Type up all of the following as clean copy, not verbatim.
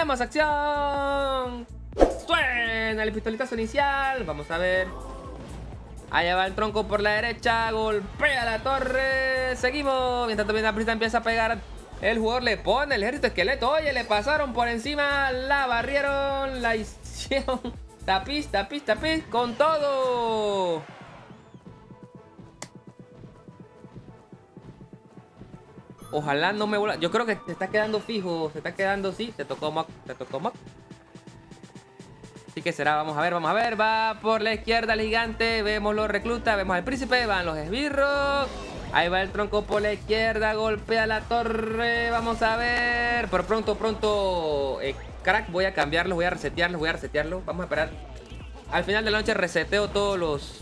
¡Tenemos acción! Suena el pistoletazo inicial. Vamos a ver. Allá va el tronco por la derecha. Golpea la torre. Seguimos. Mientras también la prisa empieza a pegar. El jugador le pone el ejército esqueleto. Oye, le pasaron por encima. La barrieron. La hicieron tapiz, tapiz, tapiz. Con todo. Ojalá no me vuelva. Yo creo que se está quedando fijo. Se está quedando, sí. Te tocó mock. Te tocó mock. Así que será, vamos a ver, vamos a ver. Va por la izquierda el gigante. Vemos los reclutas, vemos al príncipe. Van los esbirros. Ahí va el tronco por la izquierda. Golpea la torre. Vamos a ver. Pero pronto. Crack, voy a cambiarlos. Voy a resetearlos. Vamos a esperar. Al final de la noche reseteo todos los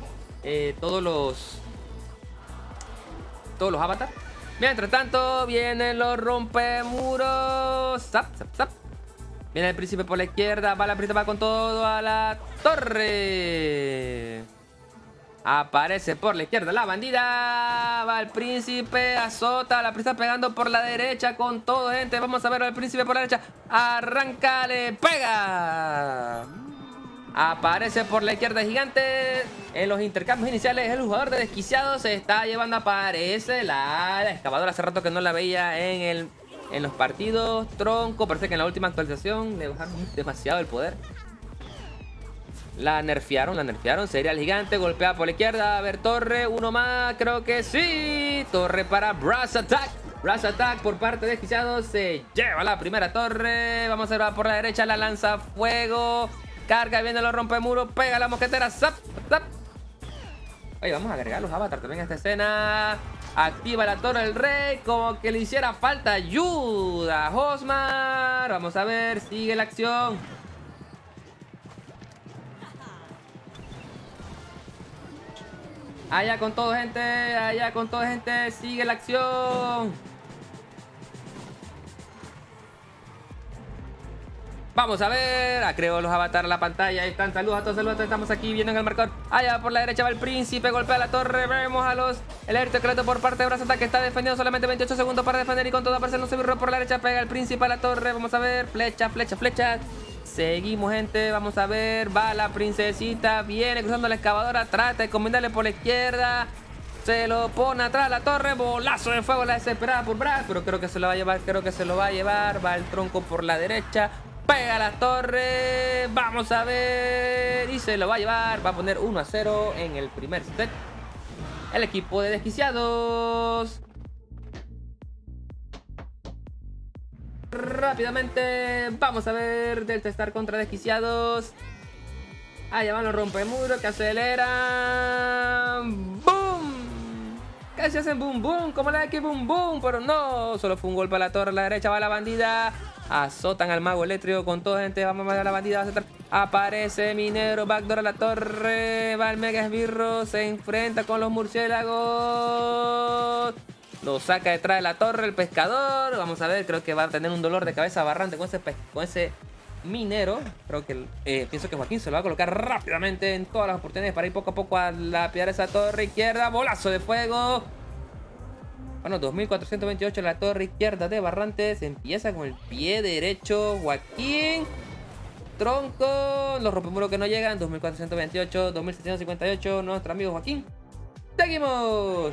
avatars. Mientras tanto, vienen los rompemuros. Zap, zap, zap. Viene el príncipe por la izquierda. Va la príncipe, va con todo a la torre. Aparece por la izquierda la bandida. Va el príncipe, azota. La príncipe pegando por la derecha con todo, gente. Vamos a ver al príncipe por la derecha. Arranca, le pega. Aparece por la izquierda el gigante. En los intercambios iniciales, el jugador de desquiciado se está llevando. Aparece la excavadora. Hace rato que no la veía en los partidos. Tronco, parece que en la última actualización le bajaron demasiado el poder. La nerfearon. Sería el gigante, golpea por la izquierda. A ver, torre, uno más, creo que sí. Torre para Brass Attack. Brass Attack por parte de desquiciado. Se lleva la primera torre. Vamos a ver por la derecha la lanza fuego. Carga, viene los rompemuros, pega la mosquetera. Zap, zap. Oye, vamos a agregar los avatars también a esta escena. Activa la torre del rey. Como que le hiciera falta ayuda. Hosmar. Vamos a ver. Sigue la acción. Allá con todo, gente. Allá con todo, gente. Sigue la acción. Vamos a ver. Creo los avatars en la pantalla. Ahí están. Saludos a todos, saludos a todos. Estamos aquí viendo en el marcador. Allá por la derecha va el príncipe. Golpea la torre. Vemos a los... El ejército secreto por parte de Brass Attack que está defendiendo solamente 28 segundos para defender. Y con todo aparece un esbirro por la derecha. Pega el príncipe a la torre. Vamos a ver. Flecha, flecha, flecha. Seguimos, gente. Vamos a ver. Va la princesita. Viene cruzando la excavadora. Trata de combinarle por la izquierda. Se lo pone atrás la torre. Bolazo de fuego. La desesperada por Brass. Pero creo que se lo va a llevar. Creo que se lo va a llevar. Va el tronco por la derecha. Pega la torre. Vamos a ver. Y se lo va a llevar. Va a poner 1-0 en el primer set. El equipo de desquiciados. Rápidamente. Vamos a ver. Delta Star contra desquiciados. Allá van los rompemuros que aceleran. ¡Boom! Casi hacen boom boom. Como la de que boom boom. Pero no. Solo fue un golpe a la torre. A la derecha va la bandida. Azotan al mago eléctrico con todo, gente. Vamos a ver a la bandida. Aparece minero. Backdoor a la torre. Va el mega esbirro. Se enfrenta con los murciélagos. Lo saca detrás de la torre el pescador. Vamos a ver. Creo que va a tener un dolor de cabeza barrante con ese minero. Creo que pienso que Joaquín se lo va a colocar rápidamente en todas las oportunidades para ir poco a poco a lapidar esa torre izquierda. Bolazo de fuego. Bueno, 2428 la torre izquierda de Barrantes. Empieza con el pie derecho Joaquín. Tronco. Los rompemuros que no llegan. 2428, 2758. Nuestro amigo Joaquín. Seguimos.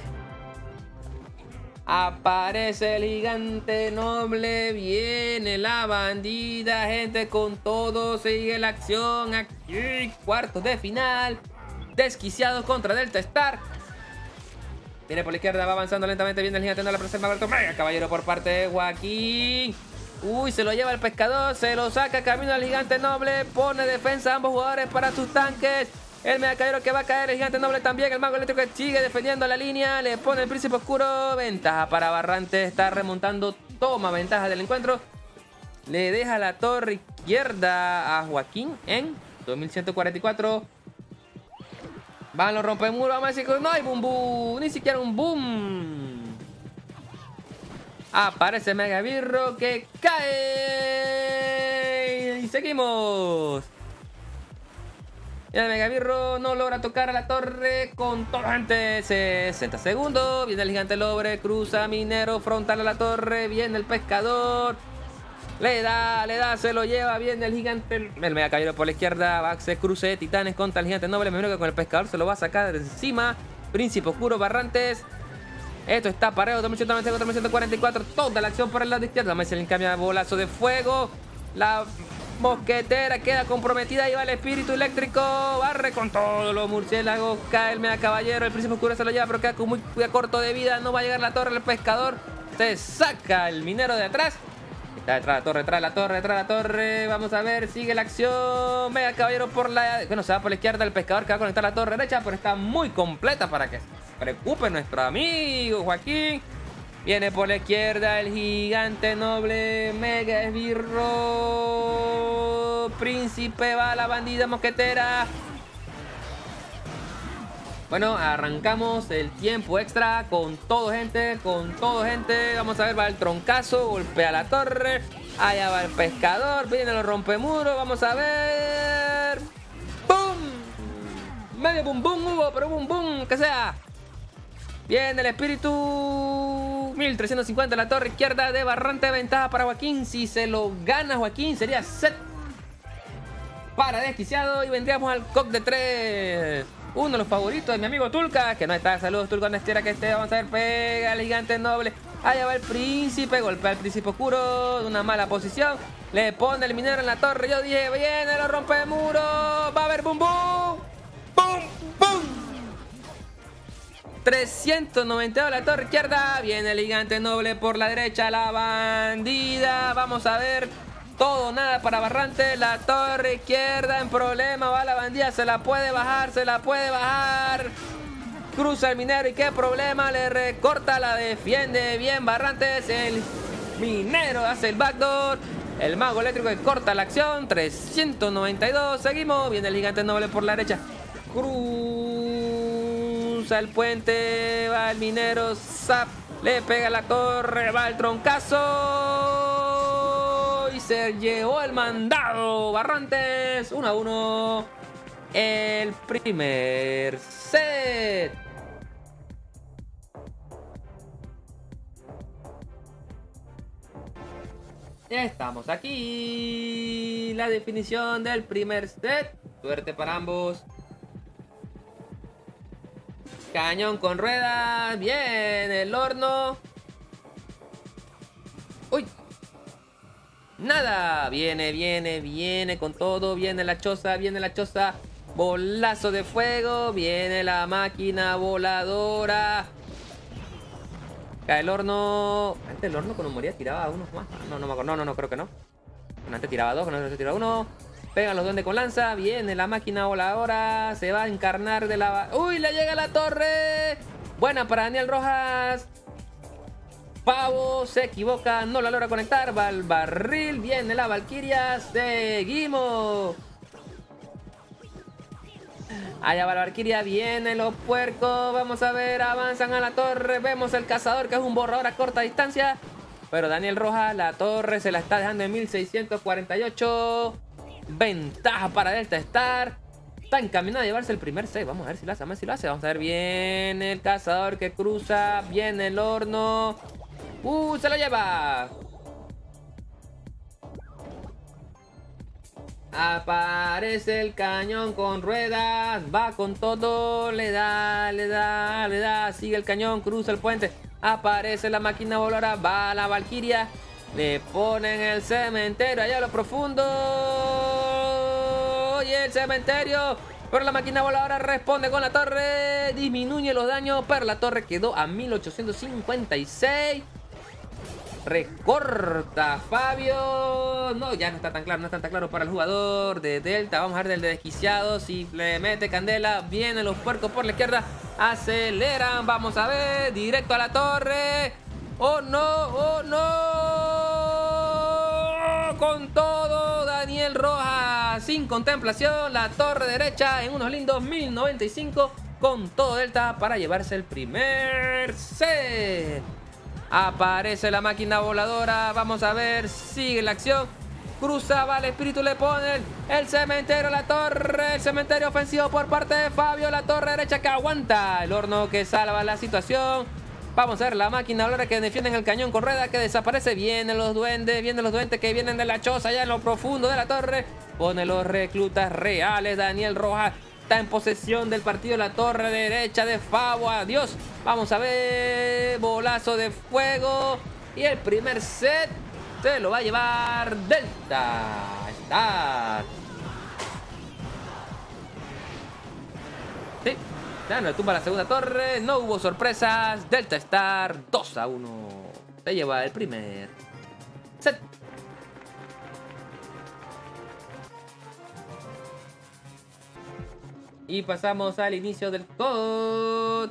Aparece el gigante noble. Viene la bandida, gente, con todo. Sigue la acción. Aquí, cuartos de final. Desquiciados contra Delta Star. Viene por la izquierda, va avanzando lentamente. Viene el gigante, no la presenta Alberto. Mega caballero por parte de Joaquín. Uy, se lo lleva el pescador. Se lo saca camino al gigante noble. Pone defensa a ambos jugadores para sus tanques. El mega caballero que va a caer. El gigante noble también. El mago eléctrico que sigue defendiendo la línea. Le pone el príncipe oscuro. Ventaja para Barrantes. Está remontando. Toma ventaja del encuentro. Le deja la torre izquierda a Joaquín en 2144. Van los rompemuros. Vamos a decir que no hay boom boom. Ni siquiera un boom. Aparece Mega Birro que cae. Y seguimos. Y el Mega Birro no logra tocar a la torre con todo, gente. 60 segundos. Viene el gigante lobre. Cruza minero frontal a la torre. Viene el pescador. Le da, se lo lleva bien el gigante. El mega caballero por la izquierda. Va a hacer cruce de titanes contra el gigante noble. Me imagino que con el pescador se lo va a sacar de encima. Príncipe oscuro, Barrantes. Esto está parejo. 2190 contra 1144. Toda la acción por el lado izquierdo. Vamos a hacer cambio de bolazo de fuego. La mosquetera queda comprometida. Ahí va el espíritu eléctrico. Barre con todos los murciélagos. Cae el mega caballero. El príncipe oscuro se lo lleva, pero queda muy corto de vida. No va a llegar la torre. El pescador se saca el minero de atrás. Está detrás de la torre, detrás de la torre, detrás de la torre. Vamos a ver, sigue la acción. Mega caballero por la... Bueno, se va por la izquierda el pescador que va a conectar la torre derecha, pero está muy completa para que se preocupe nuestro amigo Joaquín. Viene por la izquierda el gigante noble. Mega esbirro. Príncipe va la bandida mosquetera. Bueno, arrancamos el tiempo extra con todo, gente, con todo, gente. Vamos a ver, va el troncazo, golpea la torre. Allá va el pescador, vienen los rompemuros, vamos a ver. ¡Bum! Medio bum bum hubo, pero bum bum, que sea. Viene el espíritu. 1350 la torre izquierda de Barrante, ventaja para Joaquín. Si se lo gana Joaquín, sería set para desquiciado y vendríamos al cock de 3. Uno de los favoritos de mi amigo Tulca, que no está. Saludos, Tulca, donde estiera que esté. Vamos a ver, pega el gigante noble. Allá va el príncipe, golpea al príncipe oscuro de una mala posición. Le pone el minero en la torre. Yo dije, viene, lo rompe el muro. Va a haber bum bum. Bum bum. 392 la torre izquierda. Viene el gigante noble por la derecha. La bandida. Vamos a ver. Todo nada para Barrante. La torre izquierda en problema. Va la bandida. Se la puede bajar. Se la puede bajar. Cruza el minero. ¿Y qué problema? Le recorta. La defiende bien Barrantes. El minero hace el backdoor. El mago eléctrico que corta la acción. 392. Seguimos. Viene el gigante noble por la derecha. Cruza el puente. Va el minero. Zap. Le pega la torre. Va el troncazo. Y se llevó el mandado Barrantes. 1-1 el primer set. Ya estamos aquí. La definición del primer set. Suerte para ambos. Cañón con ruedas. Bien, el horno. Uy. Nada, viene con todo, viene la choza, bolazo de fuego, viene la máquina voladora. Cae el horno. Antes el horno cuando moría tiraba unos más. No me acuerdo, no, creo que no. Antes tiraba dos, no se tiraba uno. Pegan los duendes con lanza, viene la máquina voladora, se va a encarnar de la... ¡Uy, le llega la torre! Buena para Daniel Rojas. Pavo se equivoca, no la logra conectar. Va al barril, viene la Valquiria. Seguimos. Allá va la Valquiria, vienen los puercos. Vamos a ver, avanzan a la torre. Vemos el cazador que es un borrador a corta distancia. Pero Daniel Rojas, la torre se la está dejando en 1648. Ventaja para Delta Star. Está encaminado a llevarse el primer set. Vamos a ver si lo hace, vamos a ver. Viene el cazador que cruza. Viene el horno. Se lo lleva. Aparece el cañón con ruedas. Va con todo. Le da. Sigue el cañón. Cruza el puente. Aparece la máquina voladora. Va la Valquiria. Le ponen el cementerio allá a lo profundo. Y el cementerio. Pero la máquina voladora responde con la torre. Disminuye los daños. Pero la torre quedó a 1856. Recorta Fabio. No, ya no está tan claro para el jugador de Delta. Vamos a ver del de desquiciado. Si le mete candela. Vienen los puercos por la izquierda. Aceleran. Vamos a ver. Directo a la torre. ¡Oh, no! ¡Oh, no! Con todo Daniel Rojas. Sin contemplación. La torre derecha en unos lindos 1095. Con todo Delta para llevarse el primer set. Aparece la máquina voladora. Vamos a ver. Sigue la acción. Cruza, va el espíritu, le pone el cementerio a la torre. El cementerio ofensivo por parte de Fabio. La torre derecha que aguanta. El horno que salva la situación. Vamos a ver la máquina ahora que defienden el cañón con rueda que desaparece. Vienen los duendes que vienen de la choza allá en lo profundo de la torre. Pone los reclutas reales. Daniel Rojas está en posesión del partido. La torre derecha de Favo. Adiós. Vamos a ver. Bolazo de fuego. Y el primer set se lo va a llevar Delta Star. Sí. Ya no le tumba la segunda torre. No hubo sorpresas. Delta Star 2-1. Se lleva el primer set. Y pasamos al inicio del COD.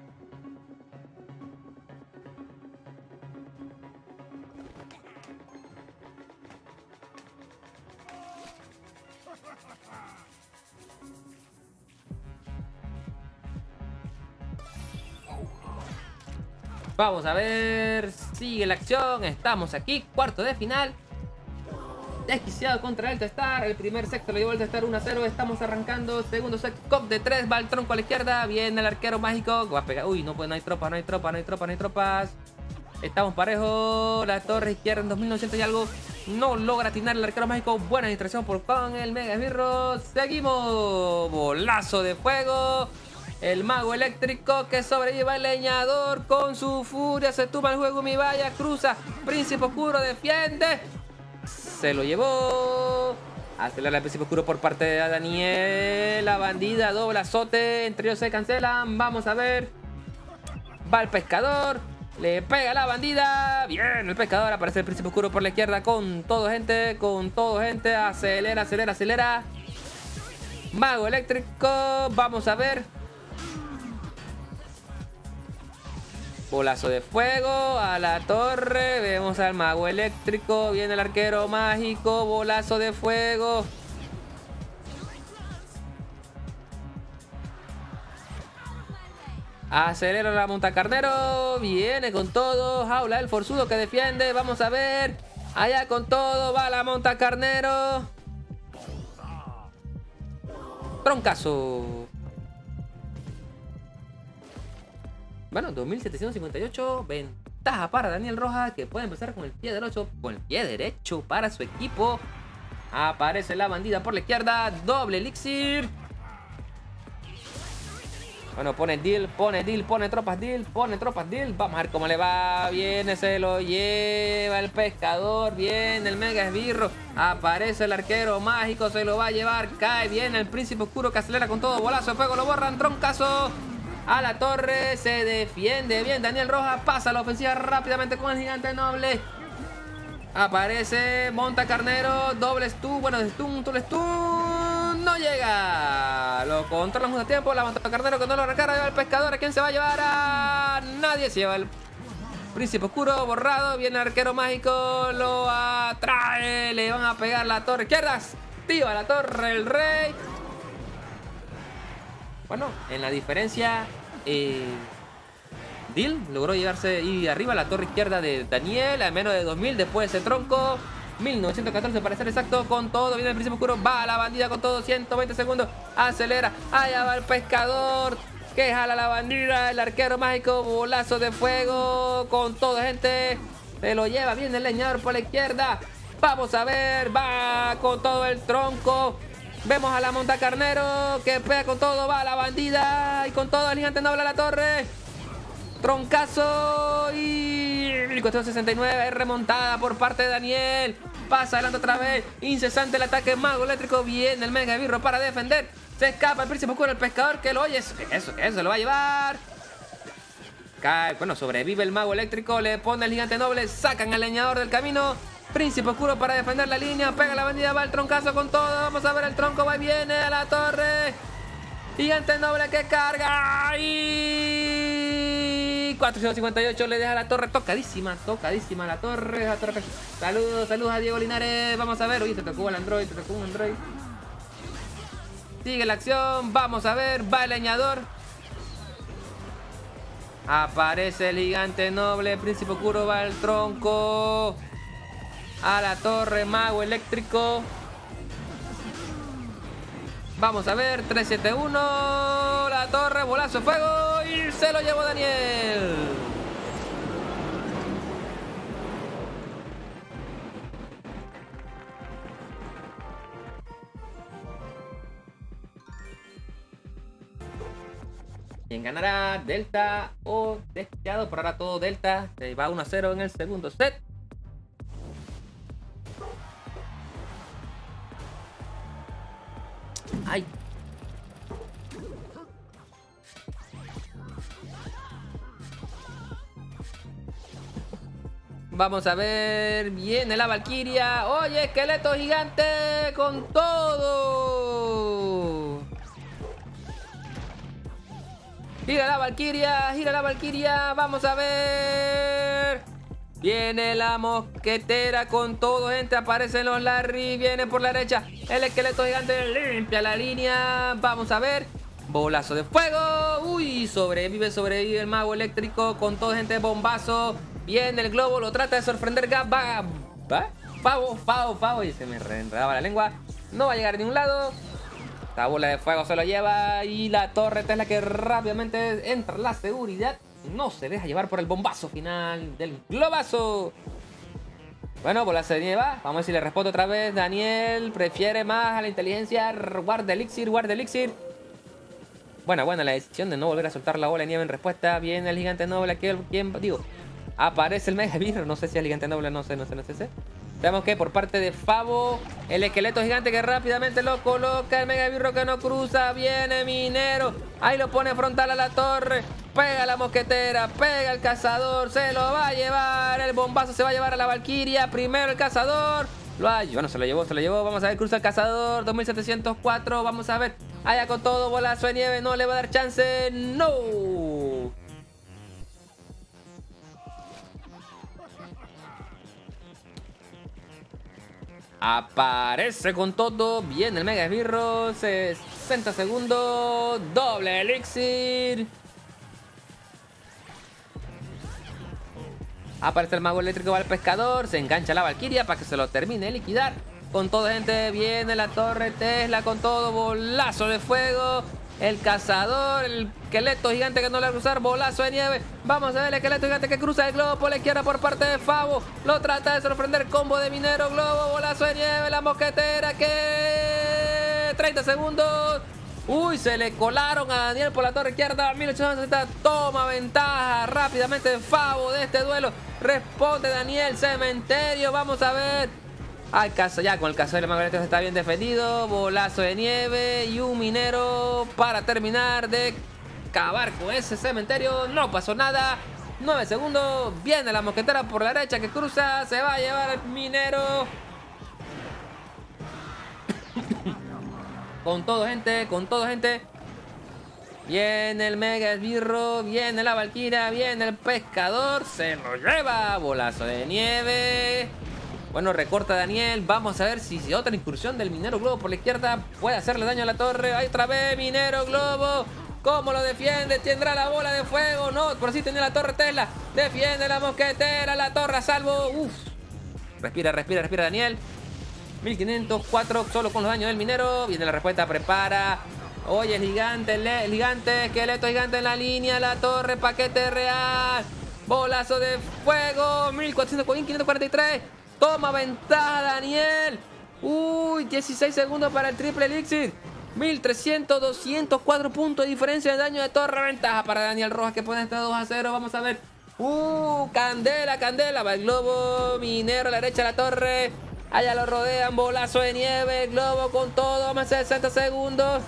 Vamos a ver, sigue la acción, estamos aquí, cuarto de final. Desquiciado contra Delta Star, el primer set se lo llevó el Delta Star 1-0, estamos arrancando, segundo set, cop de 3, va el tronco a la izquierda, viene el arquero mágico, va a pegar, uy, no, pues no hay tropas, no hay tropas. Estamos parejos, la torre izquierda en 2900 y algo, no logra atinar el arquero mágico, buena distracción por con el mega esbirro, seguimos, bolazo de fuego. El mago eléctrico que sobrelleva el leñador con su furia. Se tumba el juego, mi valla, cruza. Príncipe oscuro defiende. Se lo llevó. Acelera el príncipe oscuro por parte de Daniel. La bandida, doble azote. Entre ellos se cancelan. Vamos a ver. Va el pescador. Le pega a la bandida. Bien, el pescador. Aparece el príncipe oscuro por la izquierda con todo, gente. Acelera. Mago eléctrico. Vamos a ver. Bolazo de fuego a la torre. Vemos al mago eléctrico. Viene el arquero mágico. Bolazo de fuego. Acelera la montacarnero. Viene con todo. Jaula el forzudo que defiende. Vamos a ver. Allá con todo. Va la montacarnero. Troncazo. Bueno, 2758, ventaja para Daniel Rojas, que puede empezar con el pie derecho, para su equipo. Aparece la bandida por la izquierda, doble elixir. Bueno, pone deal, pone tropas deal. Vamos a ver cómo le va. Viene, se lo lleva el pescador. Viene el mega esbirro. Aparece el arquero mágico, se lo va a llevar. Cae bien el príncipe oscuro que acelera con todo. Bolazo de fuego, lo borran, troncazo. A la torre, se defiende bien Daniel Rojas, pasa la ofensiva rápidamente con el gigante noble. Aparece montacarnero, doble stun, bueno, stun, no llega. Lo controlan justo a tiempo, la montacarnero que no lo recarga, lleva el pescador. ¿A quién se va a llevar? A nadie, se lleva el príncipe oscuro borrado. Viene el arquero mágico, lo atrae, le van a pegar la torre izquierda. Activa la torre el rey. Bueno, en la diferencia, Dil logró llegarse y arriba a la torre izquierda de Daniel a menos de 2000 después de ese tronco. 1914 para ser exacto, con todo. Viene el príncipe oscuro, va la bandida con todo, 120 segundos, acelera. Allá va el pescador que jala la bandida. El arquero mágico, bolazo de fuego con todo, gente. Se lo lleva bien el leñador por la izquierda. Vamos a ver, va con todo el tronco. Vemos a la montacarnero que pega con todo, va la bandida y con todo el gigante noble a la torre. Troncazo y 1469, remontada por parte de Daniel. Pasa adelante otra vez, incesante el ataque mago eléctrico. Viene el mega birro para defender. Se escapa el príncipe oscuro, el pescador que lo oye. Eso lo va a llevar. Cae, bueno, sobrevive el mago eléctrico, le pone el gigante noble, sacan al leñador del camino. Príncipe oscuro para defender la línea, pega la bandida, va el troncazo con todo. Vamos a ver el tronco, va y viene a la torre. Gigante noble que carga y 458 le deja la torre tocadísima la torre. Saludos a Diego Linares. Vamos a ver, uy, te tocó un android. Sigue la acción, vamos a ver, va el leñador. Aparece el gigante noble, príncipe oscuro, va el tronco. A la torre, mago eléctrico. Vamos a ver, 371. La torre, bolazo de fuego. Y se lo llevó Daniel. ¿Quién ganará? ¿Delta o Despiadado? Por ahora todo Delta. Se va 1-0 en el segundo set. ¡Ay! Vamos a ver. Viene la Valquiria. ¡Oye, esqueleto gigante! ¡Con todo! Gira la Valquiria. Gira la Valquiria. Vamos a ver. Viene la mosquetera con todo, gente. Aparecen los Larry. Viene por la derecha. El esqueleto gigante limpia la línea. Vamos a ver. Bolazo de fuego. Uy, sobrevive el mago eléctrico. Con todo, gente. Bombazo. Viene el globo. Lo trata de sorprender. Favo. Y se me reenredaba la lengua. No va a llegar a ningún lado. La bola de fuego se lo lleva. Y la torre Tesla que rápidamente entra la seguridad. No se deja llevar por el bombazo final del globazo. Bueno, bolazo de nieve. Vamos a ver si le responde otra vez. Daniel prefiere más a la inteligencia. Guarda elixir. Buena la decisión de no volver a soltar la bola de nieve en respuesta. Viene el gigante noble. Aparece el mega birro. No sé si es el gigante noble. No sé. Veamos que por parte de Favo, el esqueleto gigante que rápidamente lo coloca. El mega birro que no cruza. Viene Minero. Ahí lo pone frontal a la torre. Pega la mosquetera. Pega el cazador. Se lo va a llevar. El bombazo se va a llevar a la Valquiria. Primero el cazador. Bueno, se lo llevó. Vamos a ver, cruza el cazador. 2704. Vamos a ver. Allá con todo. Bolazo de nieve. No le va a dar chance. No. Aparece con todo. Viene el mega esbirro. 60 segundos. Doble elixir. Aparece el mago eléctrico. Va al pescador. Se engancha la Valquiria para que se lo termine de liquidar. Con todo, gente. Viene la torre Tesla con todo. Bolazo de fuego. El cazador. El esqueleto gigante que no le va a cruzar. Bolazo de nieve. Vamos a ver el esqueleto gigante que cruza el globo por la izquierda por parte de Favo. Lo trata de sorprender. Combo de Minero. Globo. Bolazo de nieve. La mosquetera que... 30 segundos. Uy, se le colaron a Daniel por la torre izquierda. 1860. Toma ventaja rápidamente Favo de este duelo. Responde Daniel. Cementerio. Vamos a ver. Ya con el cazador del mago eléctrico está bien defendido. Bolazo de nieve y un minero para terminar de acabar con ese cementerio. No pasó nada. 9 segundos. Viene la mosquetera por la derecha que cruza. Se va a llevar el minero. Con todo, gente. Viene el mega esbirro. Viene la Valquiria. Viene el pescador. Se lo lleva. Bolazo de nieve. Bueno, recorta Daniel. Vamos a ver si otra incursión del Minero Globo por la izquierda puede hacerle daño a la torre. Ahí otra vez Minero Globo. ¿Cómo lo defiende? ¿Tendrá la bola de fuego? No, por si tenía la torre Tesla. Defiende la mosquetera. La torre a salvo. Uf. Respira Daniel. 1504 solo con los daños del Minero. Viene la respuesta, prepara. Oye, el gigante, esqueleto gigante en la línea. La torre, paquete real. Bolazo de fuego. 1543. Toma ventaja Daniel. Uy, 16 segundos para el triple elixir. 1300, 204 puntos de diferencia de daño de torre. Ventaja para Daniel Rojas que pone este 2-0. Vamos a ver. Candela. Va el globo. Minero a la derecha de la torre. Allá lo rodean. Bolazo de nieve. Globo con todo. Vamos a hacer 60 segundos.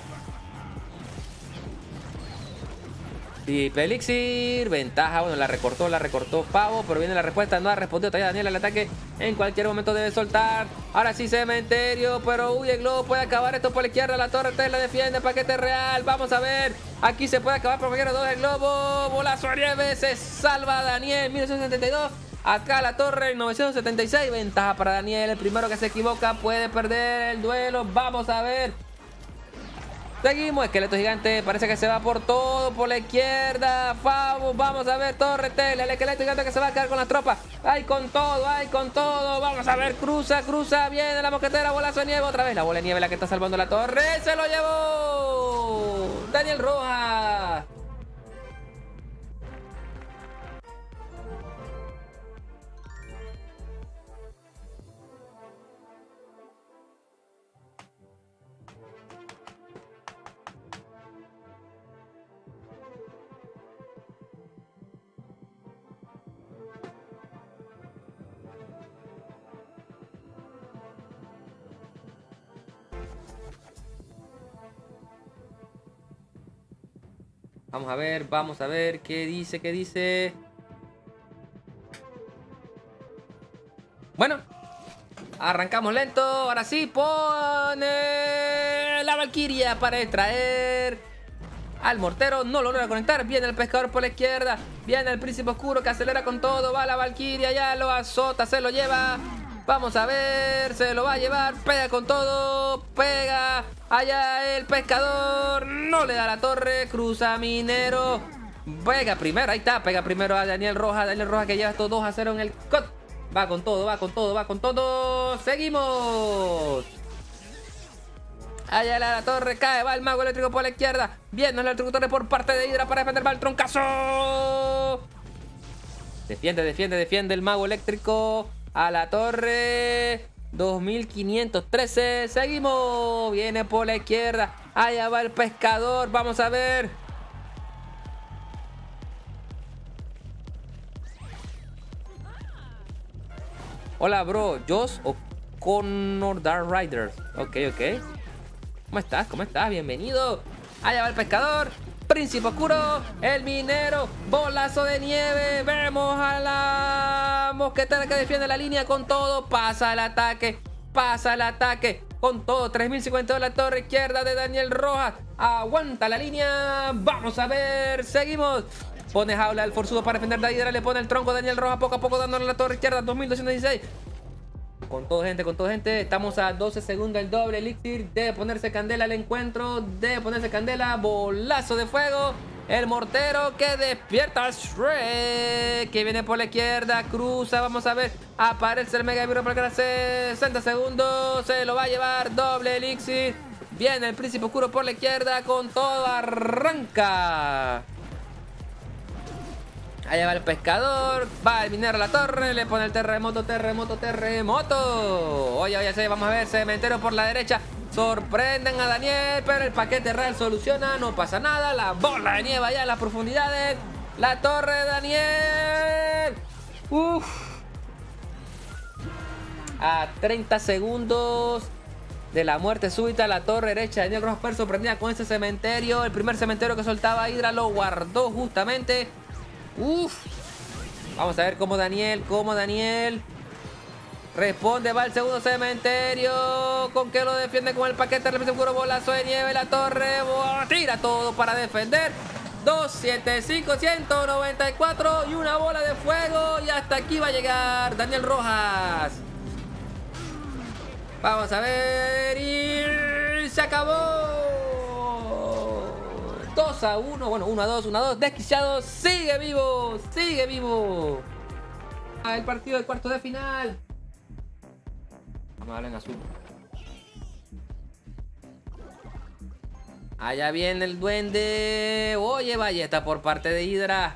Triple elixir, ventaja, bueno, la recortó Favo, pero viene la respuesta, no ha respondido todavía Daniel al ataque, en cualquier momento debe soltar, ahora sí cementerio, pero uy, el globo puede acabar esto por la izquierda, la torre Tesla defiende, paquete real, vamos a ver, aquí se puede acabar por cualquiera dos el globo, bolazo a nieve, se salva Daniel, 1972, acá la torre 976, ventaja para Daniel, el primero que se equivoca puede perder el duelo, vamos a ver. Seguimos, esqueleto gigante, parece que se va por todo, por la izquierda, Favo, vamos a ver, torre Tesla, el esqueleto gigante que se va a quedar con las tropas, ¡ay con todo! Vamos a ver, cruza, viene la mosquetera, bolazo de nieve, otra vez la bola de nieve la que está salvando la torre, ¡se lo llevó! Daniel Rojas. Vamos a ver. ¿Qué dice? ¿Qué dice? Bueno. Arrancamos lento. Ahora sí. Pone la Valquiria para extraer al mortero. No lo logra conectar. Viene el pescador por la izquierda. Viene el príncipe oscuro que acelera con todo. Va la Valquiria. Ya lo azota. Se lo lleva. Vamos a ver. Se lo va a llevar. Pega con todo. Pega. Allá el pescador. No le da la torre. Cruza Minero. Pega primero. Ahí está. Pega primero a Daniel Rojas. Daniel Rojas que lleva estos 2-0 en el COD. Va con todo. Va con todo. Va con todo. Seguimos. Allá la torre cae, va el mago eléctrico por la izquierda. Viene el electrocutor por parte de Hydra para defender, va el troncazo. Defiende el mago eléctrico. A la torre. 2513. Seguimos. Viene por la izquierda. Allá va el pescador. Vamos a ver. Hola, bro. Joss o Connor Dark Riders. Ok. ¿Cómo estás? Bienvenido. Allá va el pescador. Príncipe oscuro. El minero. Bolazo de nieve. Vemos a la mosquetera que defiende la línea con todo. Pasa el ataque. Con todo. 3052 la torre izquierda de Daniel Rojas. Aguanta la línea. Vamos a ver. Seguimos. Pone jaula el forzudo para defender de Hydra. Le pone el tronco a Daniel Rojas poco a poco dándole la torre izquierda. 2216. Con todo, gente. Estamos a 12 segundos el doble elixir. Debe ponerse candela al encuentro. Bolazo de fuego. El mortero que despierta a Shrek. Que viene por la izquierda. Cruza. Vamos a ver. Aparece el mega virus para 60 segundos. Se lo va a llevar. Doble elixir. Viene el príncipe oscuro por la izquierda. Con todo. Arranca. Allá va el pescador, va el minero a la torre, le pone el terremoto. Oye, vamos a ver, cementerio por la derecha. Sorprenden a Daniel, pero el paquete real soluciona, no pasa nada. La bola de nieve allá en las profundidades. La torre de Daniel. A 30 segundos de la muerte súbita, la torre derecha de Daniel Rojas fue sorprendida con ese cementerio. El primer cementerio que soltaba Hydra lo guardó justamente. Vamos a ver cómo Daniel responde. Va el segundo cementerio. Con que lo defiende con el paquete de seguro. Bolazo de nieve. La torre tira todo para defender. 275, 194 y una bola de fuego. Y hasta aquí va a llegar Daniel Rojas. Vamos a ver. Y se acabó. 2-1, bueno, 1-2, desquiciado, sigue vivo. El partido de cuartos de final. Vamos a darle en azul. Allá viene el duende. Oye, ballesta por parte de Hydra.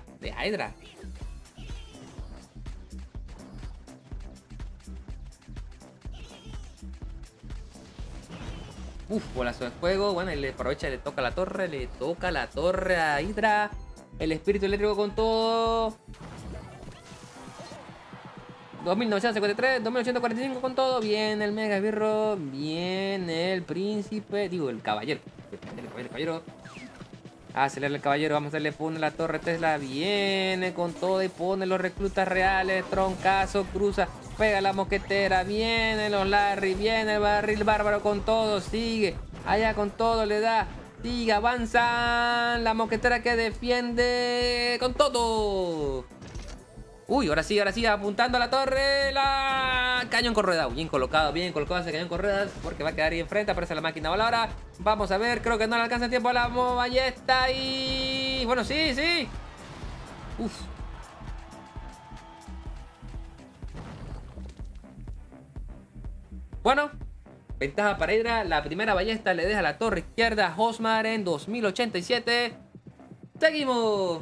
Bolazo de fuego. Bueno, y le aprovecha, le toca la torre a Hydra. El espíritu eléctrico con todo. 2953, 2845 con todo. Viene el mega birro. Viene el príncipe. Digo, el caballero. El caballero. Acelera el caballero. Vamos a le pone la torre Tesla. Viene con todo y pone los reclutas reales. Troncazo, cruza. Pega la mosquetera. Viene los Larry. Viene el barril bárbaro con todo. Sigue. Allá con todo le da. Sigue, avanzan. La mosquetera que defiende con todo. Ahora sí, apuntando a la torre. Cañón con ruedas. Bien colocado ese cañón con ruedas. Porque va a quedar ahí enfrente. Aparece la máquina voladora. Vamos a ver, creo que no le alcanza el tiempo a la ballesta. Y bueno, sí. Bueno, ventaja para Hydra. La primera ballesta le deja la torre izquierda a Hosmar en 2087. Seguimos.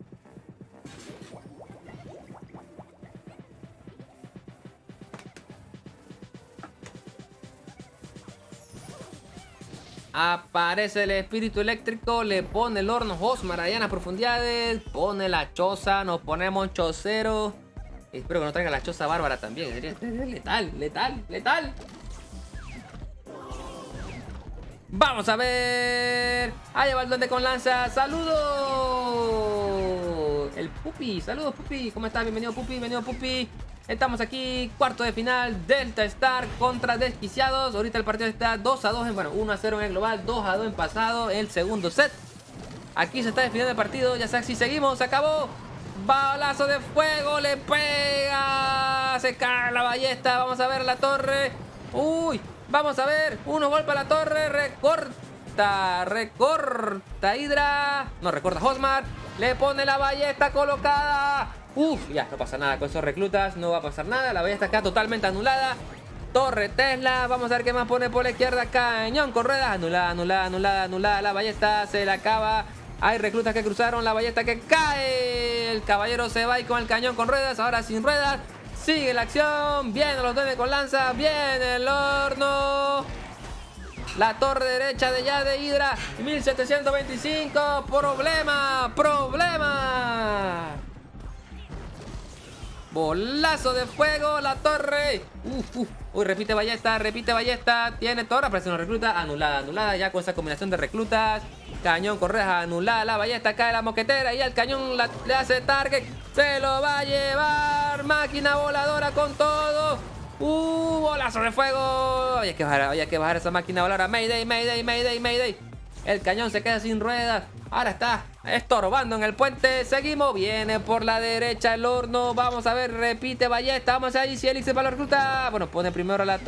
Aparece el espíritu eléctrico, le pone el horno Hosmar allá en las profundidades, pone la choza, nos ponemos chocero. Espero que no traiga la choza bárbara también, sería letal. Vamos a ver. Ahí va el duende con lanza. ¡Saludos! El Pupi. Saludos, Pupi. ¿Cómo estás? Bienvenido, Pupi. Bienvenido, Pupi. Estamos aquí, cuarto de final. Delta Star contra Desquiciados. Ahorita el partido está 2-2. Bueno, 1-0 en el global. 2-2 en pasado. El segundo set. Aquí se está definiendo el partido. Ya sea si seguimos. Se acabó. Balazo de fuego. Le pega. Se cae la ballesta. Vamos a ver la torre. Uy. Vamos a ver. Uno golpe a la torre. Recorta. Recorta Hydra. No, recorta Hosmar. Le pone la ballesta colocada. Uf, ya no pasa nada con esos reclutas. No va a pasar nada. La ballesta está totalmente anulada. Torre Tesla. Vamos a ver qué más pone por la izquierda. Cañón con ruedas. Anulada, anulada, anulada, anulada. La ballesta se la acaba. Hay reclutas que cruzaron. La ballesta que cae. El caballero se va y con el cañón con ruedas. Ahora sin ruedas. Sigue la acción. Vienen los duendes con lanza. Viene el horno. La torre derecha de ya de Hydra. 1725. Problema. Problema. Bolazo de fuego. La torre. Uy, repite ballesta. Repite ballesta. Tiene torre. Aparece una recluta. Anulada, anulada. Ya con esa combinación de reclutas. Cañón con rejas. Anulada. La ballesta cae la moquetera. Y el cañón le hace target. Se lo va a llevar. Máquina voladora con todo. Bolazo de fuego. Había que bajar esa máquina voladora. Mayday, Mayday, Mayday, Mayday. El cañón se queda sin ruedas. Ahora está estorbando en el puente. Seguimos. Viene por la derecha el horno. Vamos a ver. Repite ballesta. Vamos a ver si Elixir para la recluta. Bueno, pone primero la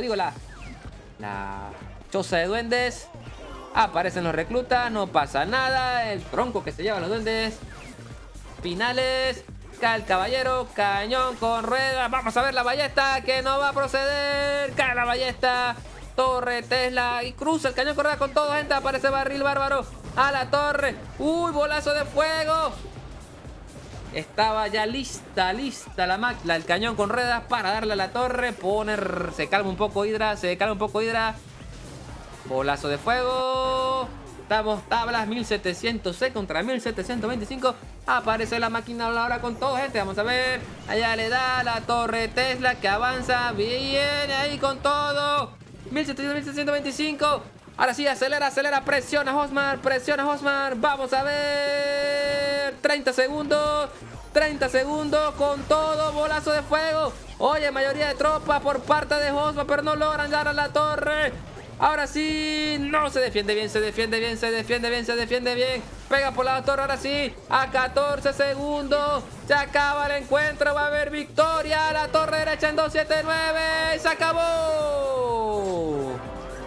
choza de duendes. Aparecen los reclutas. No pasa nada. El tronco que se llevan los duendes. Finales. Cae el caballero. Cañón con ruedas. Vamos a ver la ballesta que no va a proceder. Cae la ballesta. Torre Tesla. Y cruza el cañón con ruedas con todo, gente. Aparece barril bárbaro. A la torre. Uy, bolazo de fuego. Estaba ya lista la máquina. El cañón con ruedas para darle a la torre. Se calma un poco Hydra. Se calma un poco Hydra. Bolazo de fuego. Estamos tablas 1706 contra 1725. Aparece la máquina ahora con todo, gente. Vamos a ver. Allá le da la torre Tesla que avanza. Viene ahí con todo. 1725. Ahora sí, acelera, acelera. Presiona Hosmar. Presiona Hosmar. Vamos a ver. 30 segundos. 30 segundos con todo. Bolazo de fuego. Oye, mayoría de tropas por parte de Hosmar, pero no logran llegar a la torre. Ahora sí, no, se defiende bien, se defiende bien, se defiende bien, se defiende bien. Pega por la torre, ahora sí, a 14 segundos. Se acaba el encuentro, va a haber victoria. La torre derecha en 279, se acabó.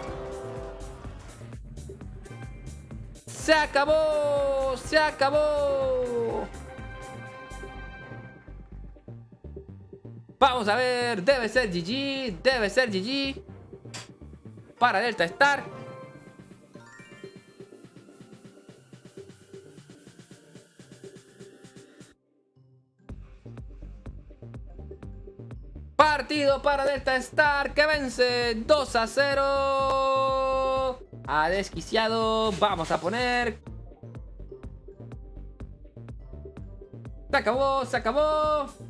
Se acabó, se acabó. Vamos a ver, debe ser GG, debe ser GG. Para Delta Star. Partido para Delta Star que vence 2-0 a Desquiciado. Vamos a poner. Se acabó, se acabó.